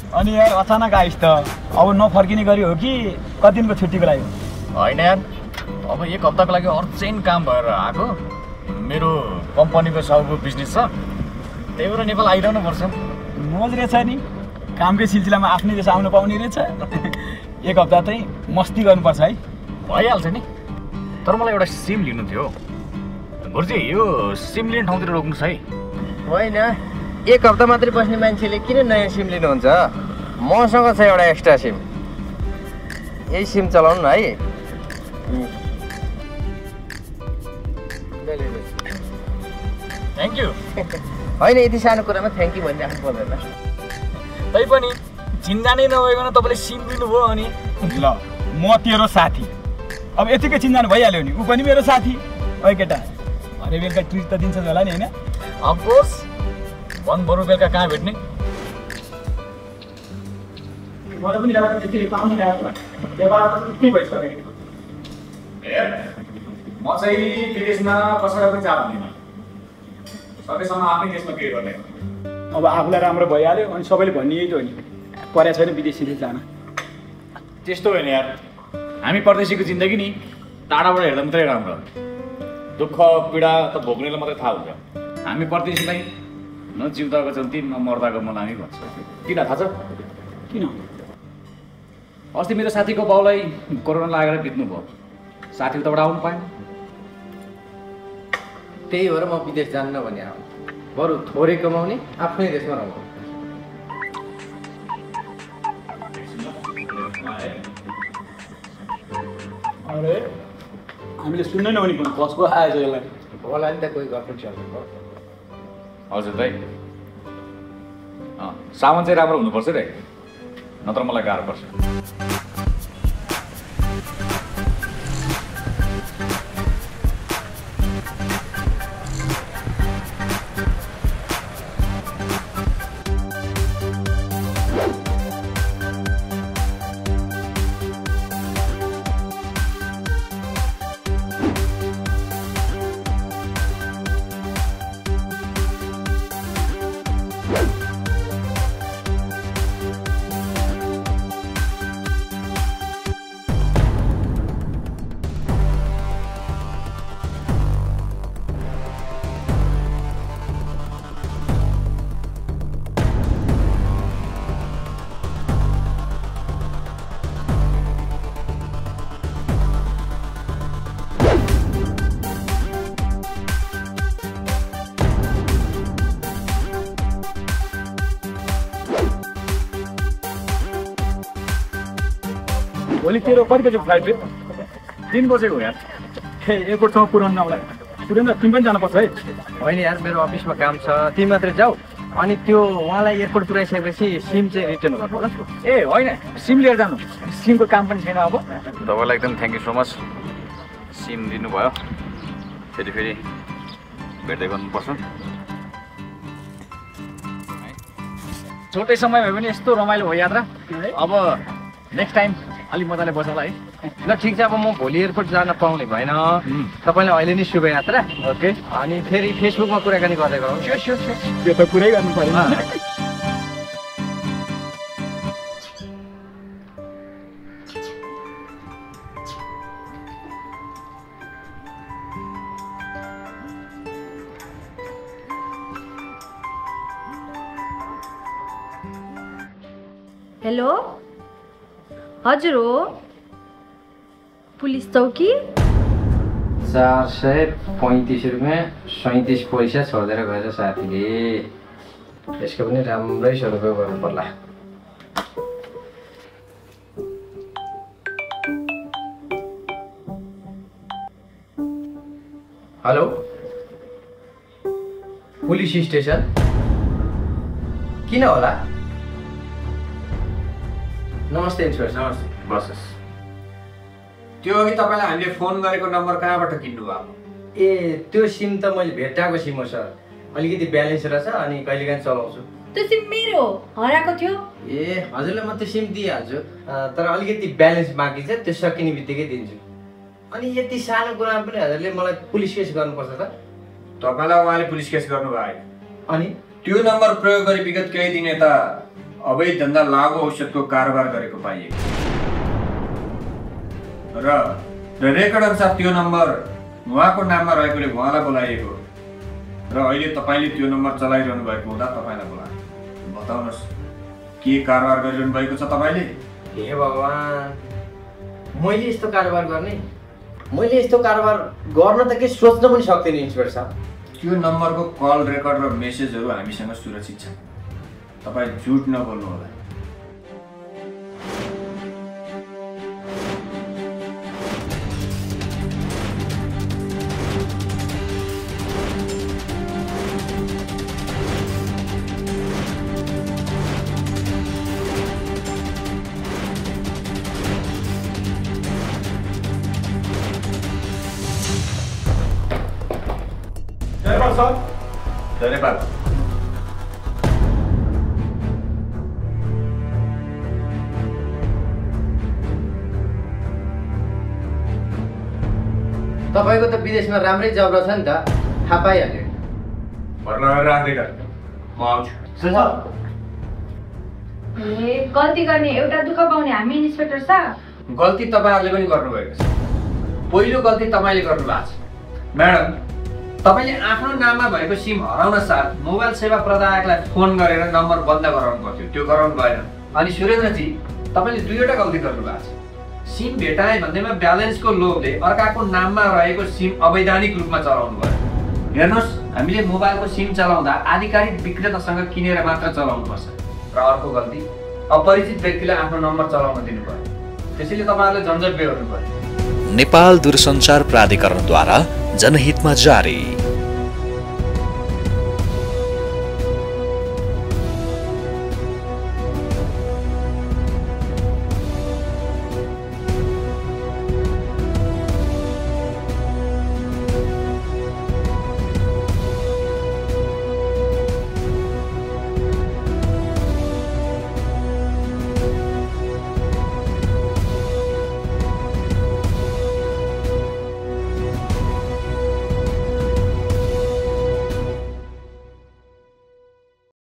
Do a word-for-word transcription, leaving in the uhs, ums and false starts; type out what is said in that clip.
अनि यार अचानक आइस् त अब नफर्किने गरी हो कि कति दिनको छुट्टीको लागि होइन यार अब एक हप्ताको लागि अर्जेन्ट काम भएर आएको मेरो कम्पनीको साउको बिजनेस छ त्यही भएर नेपाल आइरहनु पर्छ मोज रहेछ नि कामकै सिलसिलामा आफ्नै देश आउनु पाउने रहेछ एक हप्ता चाहिँ मस्ती गर्नुपर्छ है भइहाल्छ नि तर मलाई एउटा सिम लिनु थियो गुरुजी यो सिम लिने ठाउँतिर रोक्नुहोस् है होइन एक हप्ता मात्रै बस्ने मान्छेले किन नयाँ सिम लिनुहुन्छ मसँग छ एउटा एक्स्ट्रा सिम यही सिम चलाउनु न है थ्याङ्क यू होइन यति सानो कुरामा थ्याङ्क यू भनिराख्नु पर्दैन तै पनि चिन्जानै नभइकन तपाईँले सिम दिनुभयो अनि ल म तेरो साथी अब यतिकै चिन्जान भइहाल्यो नि ऊ पनि मेरो साथी है केटा अरे बेलुका ट्रिट त दिन्छ होला नि होइन अफकोर्स वन बरु बेलुका कहाँ भेट्ने म चाहिँ विदेशमा कसैलाई पनि जाँदैन सकेसम्म आफ्नै देशमा केही गर्ने अब आफूलाई राम्रो भइहाल्यो अनि सबैले भनिए त हो नि परेको छैन विदेशी जान त्यस्तो होइन यार हामी परदेशीको जिन्दगी नि टाढाबाट हेर्दा मात्रै राम्रो दुःख पीडा त भोग्नेलाई मात्रै थाहा हुन्छ हामी परदेशीलाई न जिउँदाको जन्ती न मर्दाको मलामी भन्छ किन थाहा छ किन अस्ति मेरो साथीको बाउलाई कोरोना लागेर बित्नु भयो साथी उताबाट आउनु पाएन त्यही भएर म विदेश जान्न भने आउँ बरु थोरै कमाउने आफ्नै देशमा रहनु अरे हामीले सुन्नै नहुने पनि कसको आएछ यसलाई होला नि त कोही गर्नु चल्नु हजुर दाइ सामान चाहिँ राम्रो हुनुपर्छ रे नत्र मलाई गाह्रो पर्छ भोलि तेरो कति बजी फ्लाइट रे तीन बजेको यार ए एयरपोर्टसम्म पुऱ्याउनु नलाई पुऱ्याउनु तिमी पनि जानुपर्छ है होइन यार मेरो अफिसमा काम छ तिमी मात्रै जाऊ अनि त्यो उहाँलाई एयरपोर्ट पुऱ्याइसकेपछि सिम चाहिँ रिटर्न गर्नु होला ए होइन सिम लिएर जानु सिमको काम पनि छैन अब तपाईँलाई एकदम thank you so much SIM दिनुभयो फेरि फेरि भेट्दै गर्नुपर्छ छोटै समय भए पनि यस्तो रमाइलो भयो यात्रा अब नेक्स्ट टाइम अलिक मजाले बसौँला है ल ठिक छ अब म भोलि एयरपोर्ट जान पाउने भएन तपाईँलाई अहिले नै शुभयात्रा ओके अनि फेरि फेसबुकमा कुराकानी गर्दै गरौँ स्योर स्योर स्योर त्यो त कुरै गर्नु पर्यो हेलो हजुर हो पुलिस चौकी चार सय पैँतिस रुपियाँ सैँतिस पैसा छोडेर गएछ साथीले यसको पनि राम्रै सदुपयोग गर्नु पर्ला हेलो पुलिस स्टेसन किन होला नमस्ते इन्सपेक्टर नमस्ते बसोस् त्यो अघि तपाईँलाई हामीले फोन गरेको नम्बर कहाँबाट किन्नु भयो ए त्यो सिम त मैले भेटाएको सिम हो सर अलिकति ब्यालेन्स रहेछ अनि कहिलेकाहीँ चलाउँछु त्यो सिम मेरो हराएको थियो ए हजुरलाई म त्यो सिम दिइहाल्छु तर अलिकति ब्यालेन्स बाँकी छ त्यो सकिने बित्तिकै दिन्छु अनि यति सानो कुरामा पनि हजुरले मलाई पुलिस केस गर्नुपर्छ त तपाईँलाई उहाँले पुलिस केस गर्नुभयो अनि त्यो नम्बर प्रयोग गरी विगत केही दिन यता अवैध धन्दा लागु औषधको कारोबार गरेको पाइएको र र रेकर्ड अनुसार त्यो नम्बर उहाँको नाममा रहेकोले उहाँलाई बोलाइएको र अहिले तपाईँले त्यो नम्बर चलाइरहनु भएको हुँदा तपाईँलाई बोलाए। बताउनुहोस् के कारोबार गरिरहनु भएको छ तपाईँले? हे भगवान्, मैले यस्तो कारोबार गर्ने? मैले यस्तो कारोबार गर्न त के सोच्न पनि सक्दिनँ इन्सपेक्टर साहब। त्यो नम्बरको कल रेकर्ड र मेसेजहरू हामीसँग सुरक्षित छ। तपाईँ झुट नबोल्नु होला। धन्यवाद सर। धन्यवाद। तपाईँको त विदेशमा राम्रै जब रहेछ नि त, थाहा पाइहाल्यो। भर्ना गरेर राख्दैन, म आउँछु। सर ए गल्ती गर्ने एउटा दुःख पाउने हामी इन्सपेक्टर साहब। गल्ती तपाईँहरूले पनि गर्नुभएको छ। पहिलो गल्ती तपाईँले गर्नुभएको छ। म्याडम, तपाईँले आफ्नो नाममा भएको सिम हराउन साथ मोबाइल सेवा प्रदायकलाई फोन गरेर नम्बर बन्द गराउनु पर्थ्यो, त्यो गराउनु भएन। अनि सुरेन्द्रजी, तपाईँले दुईवटा गल्ती गर्नुभएको छ। सिम भेटाए भन्दैमा ब्यालेन्सको लोभले अर्काको नाममा रहेको सिम अवैधानिक रूपमा चलाउनु भयो। हेर्नुहोस्, हामीले मोबाइलको सिम चलाउँदा आधिकारिक विक्रेतासँग किनेर मात्र चलाउनुपर्छ। र अर्को गल्ती, अपरिचित व्यक्तिलाई आफ्नो नम्बर चलाउन दिनु पर्यो। त्यसैले तपाईँहरूले झन्झट बेहोर्नु पर्यो। नेपाल दूरसञ्चार प्राधिकरणद्वारा जनहितमा जारी।